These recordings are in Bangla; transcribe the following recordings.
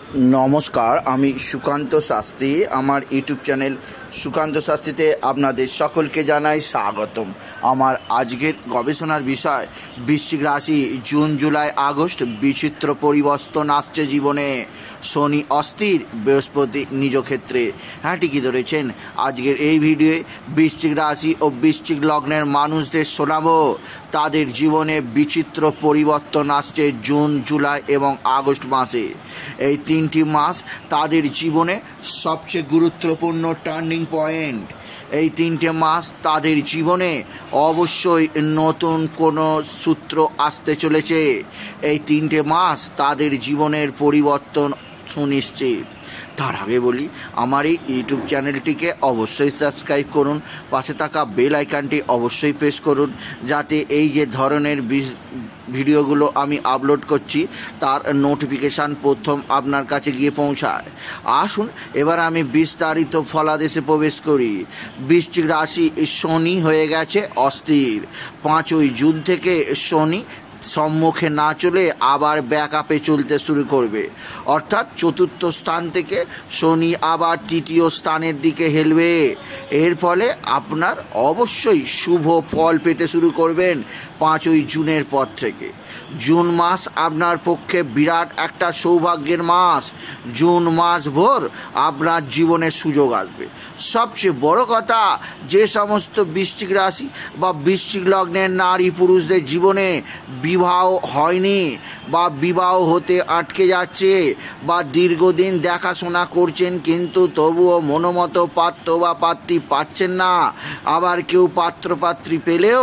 নমস্কার, আমি সুকান্ত শাস্ত্রী। আমার ইউটিউব চ্যানেল সুকান্ত শাস্ত্রীতে আপনাদের সকলকে জানাই স্বাগতম। আমার আজকের গবেষণার বিষয় বৃশ্চিক রাশি। জুন, জুলাই, আগস্ট বিচিত্র পরিবর্তন আসছে জীবনে। শনি অস্থির, বৃহস্পতি নিজ ক্ষেত্রে। হ্যাঁ, ঠিকই ধরেছেন। আজকের এই ভিডিওয়ে বৃশ্চিক রাশি ও বৃশ্চিক লগ্নের মানুষদের শোনাবো তাদের জীবনে বিচিত্র পরিবর্তন আসছে জুন, জুলাই এবং আগস্ট মাসে। এই তিনটি মাস তাদের জীবনে সবচেয়ে গুরুত্বপূর্ণ টার্নিং পয়েন্ট। এই তিনটে মাস তাদের জীবনে অবশ্যই নতুন কোনো সূত্র আসতে চলেছে। এই তিনটে মাস তাদের জীবনের পরিবর্তন সুনিশ্চিত। তার আগে বলি, আমার এই ইউটিউব চ্যানেলটিকে অবশ্যই সাবস্ক্রাইব করুন, পাশে থাকা বেল আইকনটি অবশ্যই প্রেস করুন, যাতে এই যে ধরনের ভিডিওগুলো আমি আপলোড করছি তার নোটিফিকেশান প্রথম আপনার কাছে গিয়ে পৌঁছায়। আসুন এবার আমি বিস্তারিত ফলাদেশে প্রবেশ করি। বৃশ্চিক রাশি, শনি হয়ে গেছে অস্থির। 5ই জুন থেকে শনি সম্মুখে না চলে আবার ব্যাকআপে চলতে শুরু করবে, অর্থাৎ চতুর্থ স্থান থেকে শনি আবার তৃতীয় স্থানের দিকে হেলবে। এর ফলে আপনার অবশ্যই শুভ ফল পেতে শুরু করবেন 5ই জুনের পর থেকে। জুন মাস আপনার পক্ষে বিরাট একটা সৌভাগ্যের মাস। জুন মাস ভোর আপনার জীবনে সুযোগ আসবে। সবচেয়ে বড় কথা, যে সমস্ত বৃশ্চিক রাশি বা বৃশ্চিক লগ্নের নারী পুরুষদের জীবনে বিবাহ হয়নি বা বিবাহ হতে আটকে যাচ্ছে বা দীর্ঘদিন দেখাশোনা করছেন কিন্তু তবুও মনোমতো পাত্র বা পাত্রী পাচ্ছেন না, আবার কেউ পাত্রপাত্রী পেলেও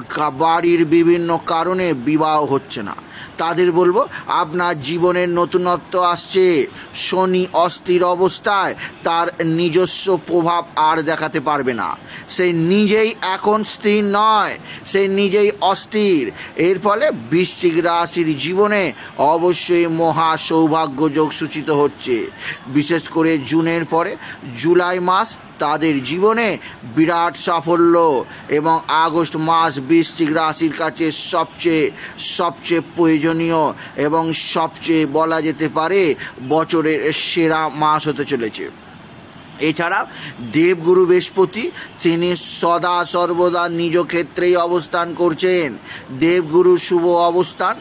বাড়ির বিভিন্ন কারণে বিবাহ হচ্ছে না, তাদের বলবো আপনার জীবনের নতুনত্ব আসছে। শনি অস্থির অবস্থায় তার নিজস্ব প্রভাব আর দেখাতে পারবে না। সে নিজেই এখন স্থির নয়, সে নিজেই অস্থির। এর ফলে বৃশ্চিক রাশির জীবনে অবশ্যই মহা সৌভাগ্য যোগ সূচিত হচ্ছে। বিশেষ করে জুনের পরে জুলাই মাস তাদের জীবনে বিরাট সাফল্য, এবং আগস্ট মাস বৃশ্চিক রাশির কাছে সবচেয়ে প্রয়োজনীয় এবং সবচেয়ে বলা যেতে পারে বছরের সেরা মাস হতে চলেছে। এছাড়া দেবগুরু বৃহস্পতি, তিনি সদা সর্বদা নিজ ক্ষেত্রেই অবস্থান করছেন। দেবগুরু শুভ অবস্থান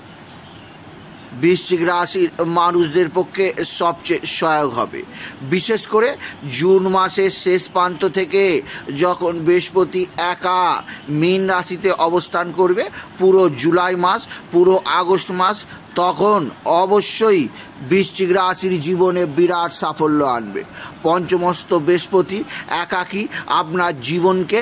বৃশ্চিক রাশির মানুষদের পক্ষে সবচেয়ে সহায়ক হবে। বিশেষ করে জুন মাসের শেষ প্রান্ত থেকে যখন বৃহস্পতি একা মীন রাশিতে অবস্থান করবে, পুরো জুলাই মাস, পুরো আগস্ট মাস, তখন অবশ্যই বৃশ্চিক রাশির জীবনে বিরাট সাফল্য আনবে। পঞ্চমস্ত বৃহস্পতি একাকী আপনার জীবনকে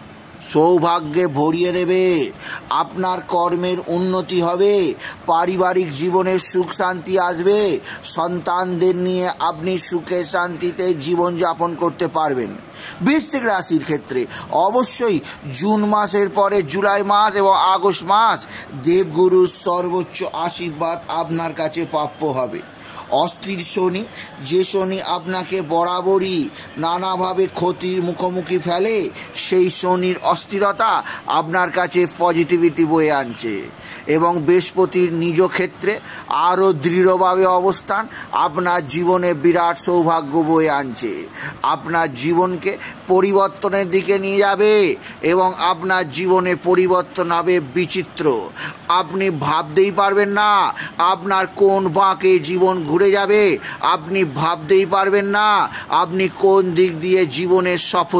সৌভাগ্যে ভরিয়ে দেবে। আপনার কর্মের উন্নতি হবে, পারিবারিক জীবনে সুখ শান্তি আসবে, সন্তানদের নিয়ে আপনি সুখে শান্তিতে জীবনযাপন করতে পারবেন। বৃশ্চিক রাশির ক্ষেত্রে অবশ্যই জুন মাসের পরে জুলাই মাস এবং আগস্ট মাস দেবগুরুর সর্বোচ্চ আশীর্বাদ আপনার কাছে প্রাপ্য হবে। অস্থির শনি, যে শনি আপনাকে বরাবরই নানাভাবে ক্ষতির মুখোমুখি ফেলে, সেই শনির অস্থিরতা আপনার কাছে পজিটিভিটি বয়ে আনছে। এবং বৃহস্পতির নিজ ক্ষেত্রে আরও দৃঢ়ভাবে অবস্থান আপনার জীবনে বিরাট সৌভাগ্য বয়ে আনছে। আপনার জীবনকে পরিবর্তনের দিকে নিয়ে যাবে এবং আপনার জীবনে পরিবর্তন হবে বিচিত্র। আপনি ভাবতেই পারবেন না আপনার কোন বাঁকে জীবন ঘুরে যাবে, আপনি ভাবতেই পারবেন না আপনি কোন দিক দিয়ে জীবনের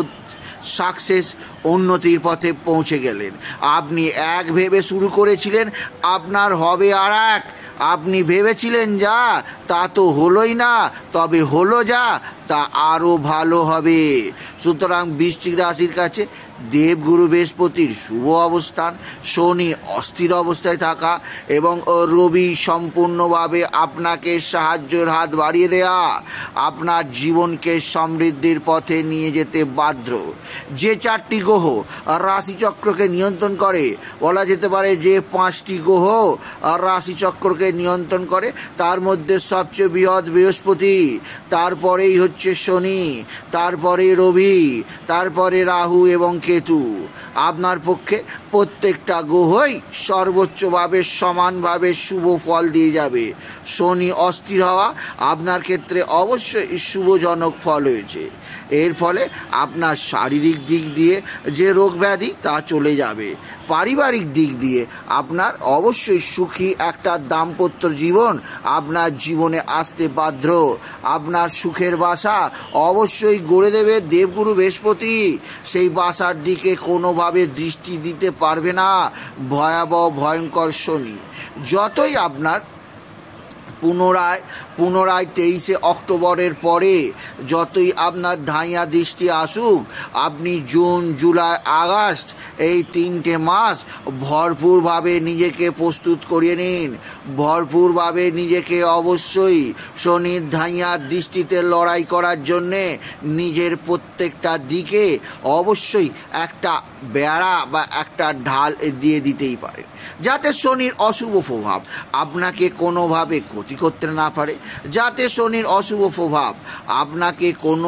সাকসেস উন্নতির পথে পৌঁছে গেলেন। আপনি এক ভেবে শুরু করেছিলেন, আপনার হবে আর এক। আপনি ভেবেছিলেন যা, তা তো হলোই না, তবে হলো যা, তা আরও ভালো হবে। সুতরাং বৃশ্চিক রাশির কাছে দেবগুরু বৃহস্পতির শুভ অবস্থান, শনি অস্থির অবস্থায় থাকা এবং রবি সম্পূর্ণভাবে আপনাকে সাহায্যের হাত বাড়িয়ে দেয়া আপনার জীবনকে সমৃদ্ধির পথে নিয়ে যেতে বাধ্য। যে 4টি গ্রহ রাশিচক্রকে নিয়ন্ত্রণ করে, বলা যেতে পারে যে 5টি গ্রহ রাশিচক্রকে নিয়ন্ত্রণ করে, তার মধ্যে সবচেয়ে বৃহৎ বৃহস্পতি, তারপরেই হচ্ছে শনি, তারপরে রবি, তারপরে রাহু এবং কেতু। আপনার পক্ষে প্রত্যেকটা গ্রহই সর্বোচ্চভাবে সমানভাবে শুভ ফল দিয়ে যাবে। শনি অস্থির হওয়া আপনার ক্ষেত্রে অবশ্যই শুভজনক ফল হয়েছে। এর ফলে আপনার শারীরিক দিক দিয়ে যে রোগ ব্যাধি তা চলে যাবে। পারিবারিক দিক দিয়ে আপনার অবশ্যই সুখী একটা দাম্পত্য জীবন আপনার জীবনে আসতে বাধ্য। আপনার সুখের বাসা অবশ্যই গড়ে দেবে দেবগুরু বৃহস্পতি। সেই বাসার দিকে কোনোভাবে দৃষ্টি দিতে পারবে না ভয়াবহ ভয়ঙ্কর শনি। যতই আপনার পুনরায় 23শে অক্টোবরের পরে যতই আপনার ধাইয়া দৃষ্টি আসুক, আপনি জুন, জুলাই, আগস্ট এই 3টে মাস ভরপুরভাবে নিজেকে প্রস্তুত করিয়ে নিন। ভরপুরভাবে নিজেকে অবশ্যই শনির ধাইয়ার দৃষ্টিতে লড়াই করার জন্যে নিজের প্রত্যেকটা দিকে অবশ্যই একটা বেড়া বা একটা ঢাল দিয়ে দিতেই পারে, যাতে শনির অশুভ প্রভাব আপনাকে কোনোভাবে ক্ষতি করতে না পারে, যাতে শনির অশুভ প্রভাব আপনাকে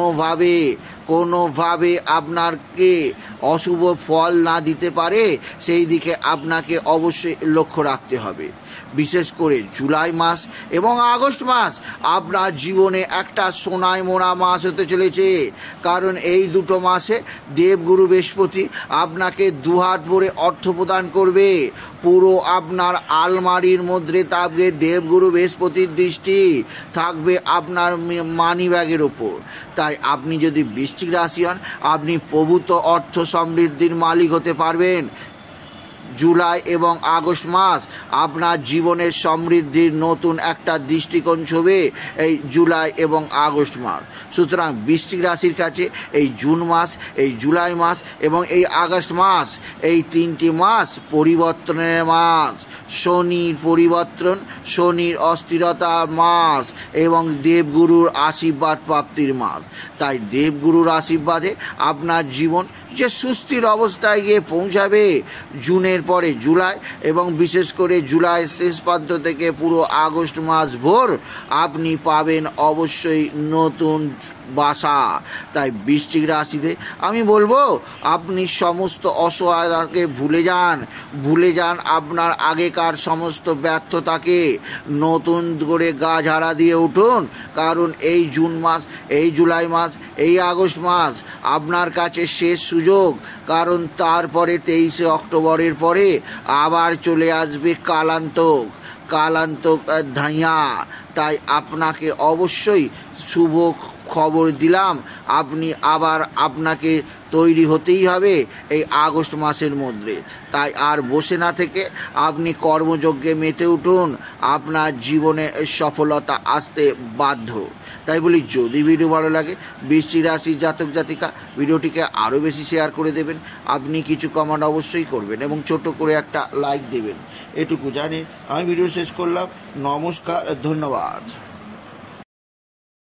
কোনোভাবে আপনাকে অশুভ ফল না দিতে পারে, সেই দিকে আপনাকে অবশ্যই লক্ষ্য রাখতে হবে। বিশেষ করে জুলাই মাস এবং আগস্ট মাস আপনার জীবনে একটা সোনায় মোড়া মাস হতে চলেছে। কারণ এই দুটো মাসে দেবগুরু বৃহস্পতি আপনাকে দুহাত ভরে অর্থ প্রদান করবে। পুরো আপনার আলমারির মধ্যে থাকবে দেবগুরু বৃহস্পতির দৃষ্টি, থাকবে আপনার মানি ব্যাগের ওপর। তাই আপনি যদি বৃশ্চিক রাশি হন, আপনি প্রভূত অর্থ সমৃদ্ধির মালিক হতে পারবেন। জুলাই এবং আগস্ট মাস আপনার জীবনের সমৃদ্ধির নতুন একটা দৃষ্টিকোণ ছবে এই জুলাই এবং আগস্ট মাস। সুতরাং বৃশ্চিক রাশির কাছে এই জুন মাস, এই জুলাই মাস এবং এই আগস্ট মাস, এই 3টি মাস পরিবর্তনের মাস। শনির পরিবর্তন, শনির অস্থিরতার মাস এবং দেবগুরুর আশীর্বাদ প্রাপ্তির মাস। তাই দেবগুরুর আশীর্বাদে আপনার জীবন যে সুস্থির অবস্থায় গিয়ে পৌঁছাবে। জুনের পরে জুলাই এবং বিশেষ করে জুলাই শেষ প্রান্ত থেকে পুরো আগস্ট মাস ভোর আপনি পাবেন অবশ্যই নতুন বাসা। তাই বৃশ্চিক রাশিতে আমি বলবো আপনি সমস্ত অসহায়তাকে ভুলে যান আপনার আগেকার সমস্ত ব্যর্থতাকে। নতুন করে গা ঝাড়া দিয়ে উঠুন, কারণ এই জুন মাস, এই জুলাই মাস, এই আগস্ট মাস আপনার কাছে শেষ সুযোগ। কারণ তারপরে 23শে অক্টোবরের পরে আবার চলে আসবে কালান্তক ধাইয়া। তাই আপনাকে অবশ্যই শুভ খবর দিলাম, আপনাকে তৈরি হতেই হবে এই আগস্ট মাসের মধ্যে। তাই আর বসে না থেকে আপনি কর্মযজ্ঞে মেতে উঠুন, আপনার জীবনে সফলতা আসতে বাধ্য। তাই বলি, যদি ভিডিও ভালো লাগে বৃশ্চিক রাশির জাতক জাতিকা ভিডিওটিকে আরও বেশি শেয়ার করে দেবেন। আপনি কিছু কমেন্ট অবশ্যই করবেন এবং ছোট করে একটা লাইক দেবেন। এটুকু জানি আমি ভিডিও শেষ করলাম। নমস্কার, ধন্যবাদ।